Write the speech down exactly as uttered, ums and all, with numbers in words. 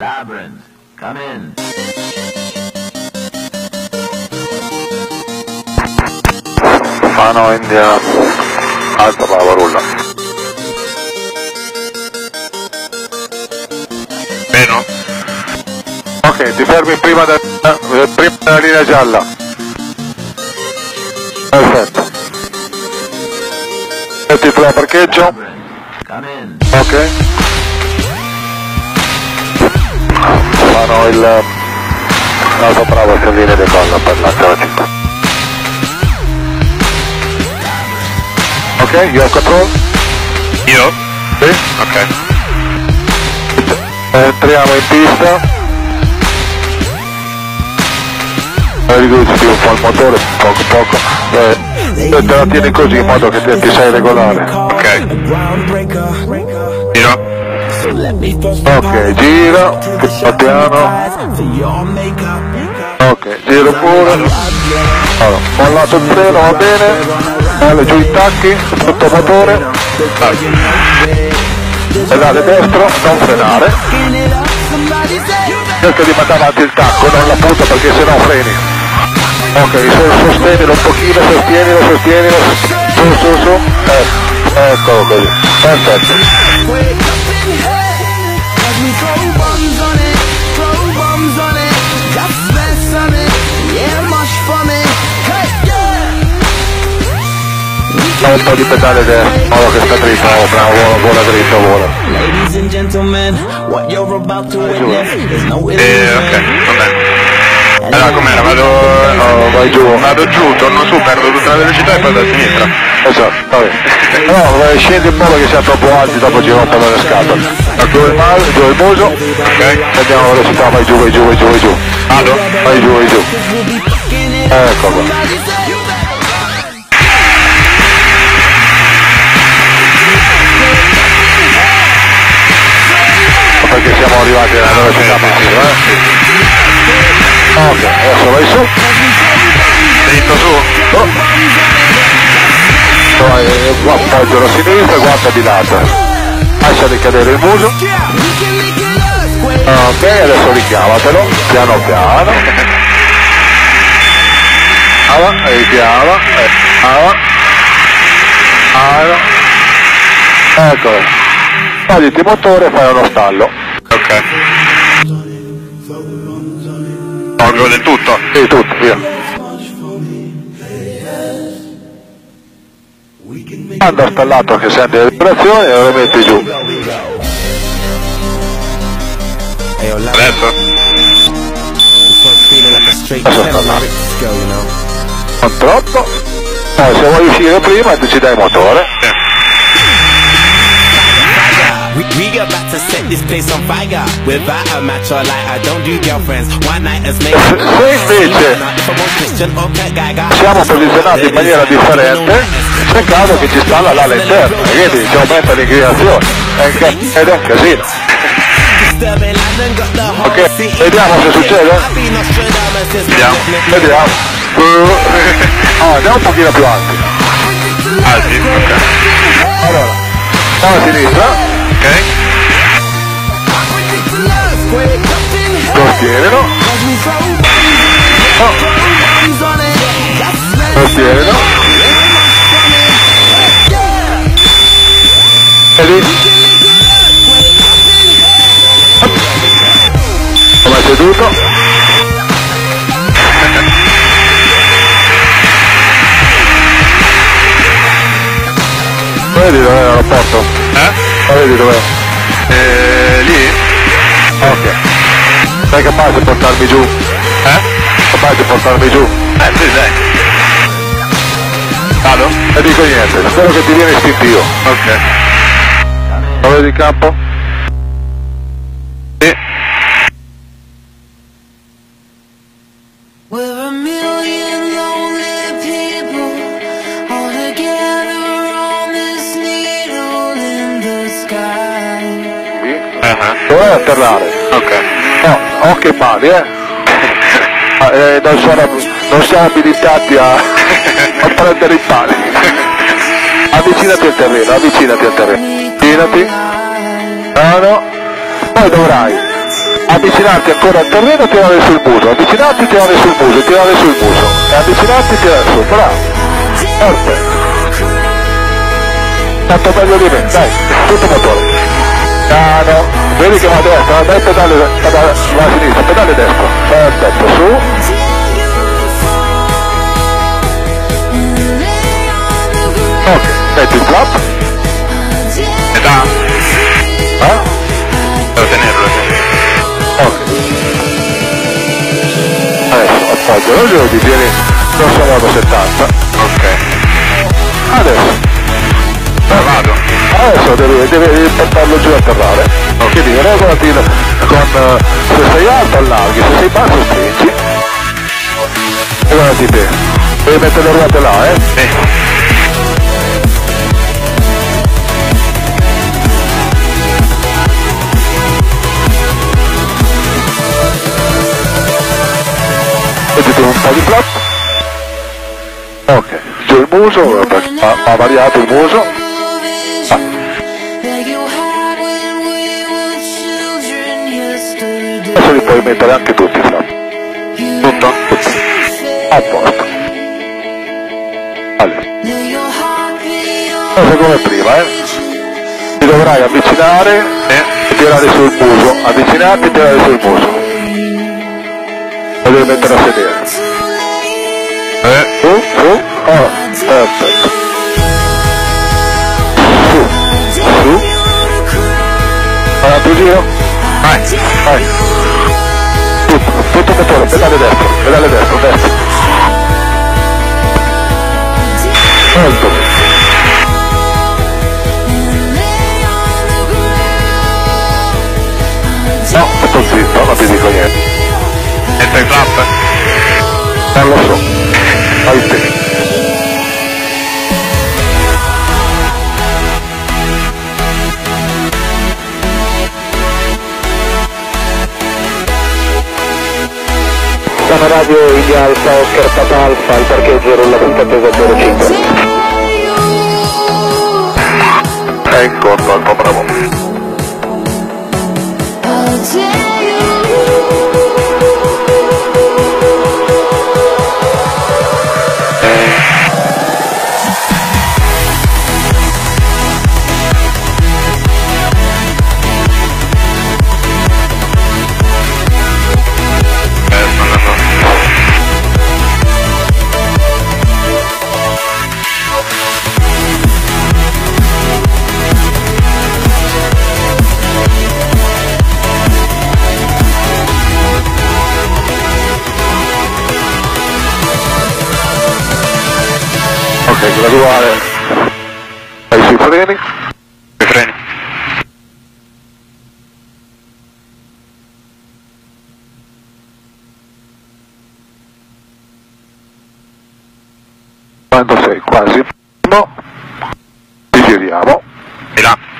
Labyrinth, come in. Fano India, alto bravo, rulla. Meno? Ok, ti fermi prima, del, eh, prima della linea gialla. Perfetto. Metti il parcheggio. Come in. Ok. Fanno il alto bravo se viene decolla per la città. Ok, you have control? Io? Sì? Ok. Entriamo in pista. Riduci un po' il motore, poco poco. Eh, te la tieni così in modo che ti, ti sai regolare. Ok. Giro. Ok, gira, piano piano. Ok, giro pure. Allora, mollato il freno, va bene. Male giù i tacchi, tutto motore. Pedale destro, non frenare. Cerca di mettere avanti il tacco, non la punta perché sennò freni. Ok, sostienilo un pochino, sostienilo, sostienilo. Su, su, su. Ecco, eccolo così. Perfetto. Un po' di pedale destro, in modo che sta dritto, oh, bravo, vola, vola dritto, vola. Eh, ok, vabbè. Allora com'era? Vado... No, vai giù. Vado giù, torno su, perdo tutta la velocità e poi vado a sinistra. Esatto, vabbè. No, vai, scendi un po' perché siamo troppo alti, dopo ci rompo le scatole. Giù il male, giù il muso. Ok. Andiamo a velocità, vai giù, vai giù, vai giù, vai giù. Vado? Vai giù, vai giù. Ecco qua. Perché siamo arrivati alla velocità massima, eh? Ok, adesso vai su. Dritto su? Oh. Poi appoggio la sinistra, guarda di lato. Lascia ricadere il muso. Ok, adesso richiamatelo, piano piano. Ava, e richiama, e ava. Ava. Eccolo. Togliti il motore e fai uno stallo. Ok. Tolgo del tutto? Sì, tutto, via. Quando stallato che senti le vibrazioni lo rimetti giù. Adesso? Adesso stallato. Non troppo. Poi se vuoi uscire prima ti ci dai il motore. Sì. We, we about to set this place on fire. Without a match or light, I don't do girlfriends. One night as make Se invece siamo posizionati in maniera differente, c'è caso che ci stalla l'ala interna, quindi ci aumenta l'inclinazione ed è un casino. Ok, vediamo se succede? Vediamo. Vediamo. Ah, andiamo un pochino più alti. Alti? Ok. Allora, andiamo a sinistra. Ok. Sostienilo. Oh. Sostienilo. Vedi? Come seduto. Vedi dov'è l'aeroporto? Eh? Ma vedi dov'è? Eh, lì? Ok. Sei capace di portarmi giù? Eh? Capace di portarmi giù? Eh, sì, dai. Vado? Non dico niente, spero che ti viene istintivo. Ok. Lo vedi il campo? Sì. We're a million lonely people all together on this needle in the sky. Uh-huh. Dov'è atterrare? Ok. No, occhi e mani, eh? Ah, eh non, sono, non siamo abilitati a, a prendere i pali. Avvicinati al terreno, avvicinati al terreno. Avvicinati. Piano. Poi dovrai avvicinarti ancora al terreno, tirare sul muso, avvicinarti, tirare sul muso, tirare sul muso, e avvicinarti, tirare su, bravo, perfetto, tanto meglio di me, dai, tutto motore, piano, vedi che va a destra, dai pedale, pedale, va a sinistra, pedale destra, perfetto, su, ok, metti il flap, Metà? eh? Devo tenerlo. Ok. Adesso appoggio lo giro, ti tieni grosso modo settanta. Ok. Adesso. Vado. Adesso devi, devi portarlo giù a atterrare. Quindi regolati con se sei alto allarghi, se sei basso stringi. Regolati te. Devi mettere le ruote là, eh? Sì. Mettiti un po' di flap. Ok, giù il muso, ha, ha variato il muso. Ah. Adesso li puoi mettere anche tutti i flap. Tutto? Tutto. A posto. Allora. Adesso come prima, eh? Ti dovrai avvicinare e tirare sul muso. Avvicinarti e tirare sul muso. Lo devi mettere a sedere. Eh. Su, su, oh, perfetto. Su, su. Fai un altro giro. Vai. Vai. Tutto, tutto motore, pedale destro, pedale destro, destro. Molto bene. No, sto zitto, non ti dico niente. Metto il flap? Non lo so. Fai te. Sama radio India Alfa Oscar Papa Alfa, il parcheggio rulla punta peso zero cinque. Ecco, Alfa, bravo. Ok, graduale. Vai sui freni. I freni. Quando sei quasi, no, ti giriamo. Di là.